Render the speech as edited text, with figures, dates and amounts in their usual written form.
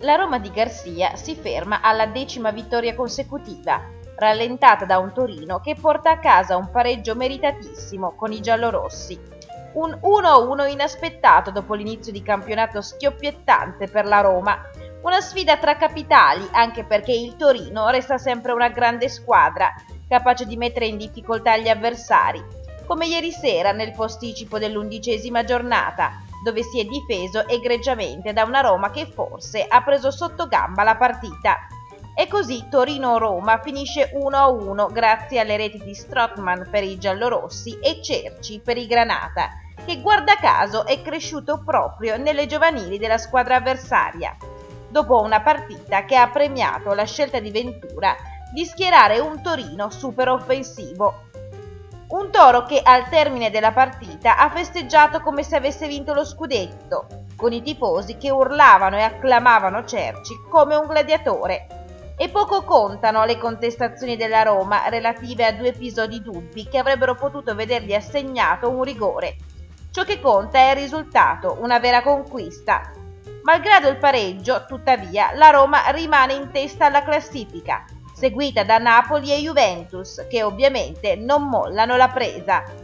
La Roma di Garcia si ferma alla 10ª vittoria consecutiva, rallentata da un Torino che porta a casa un pareggio meritatissimo con i giallorossi. Un 1-1 inaspettato dopo l'inizio di campionato schioppiettante per la Roma. Una sfida tra capitali, anche perché il Torino resta sempre una grande squadra, capace di mettere in difficoltà gli avversari, come ieri sera nel posticipo dell'11ª giornata, dove si è difeso egregiamente da una Roma che forse ha preso sotto gamba la partita. E così Torino-Roma finisce 1-1 grazie alle reti di Strootman per i giallorossi e Cerci per i Granata, che guarda caso è cresciuto proprio nelle giovanili della squadra avversaria, dopo una partita che ha premiato la scelta di Ventura di schierare un Torino super offensivo. Un Toro che al termine della partita ha festeggiato come se avesse vinto lo scudetto, con i tifosi che urlavano e acclamavano Cerci come un gladiatore. E poco contano le contestazioni della Roma relative a 2 episodi dubbi che avrebbero potuto vedergli assegnato un rigore. Ciò che conta è il risultato, una vera conquista. Malgrado il pareggio, tuttavia, la Roma rimane in testa alla classifica, seguita da Napoli e Juventus, che ovviamente non mollano la presa.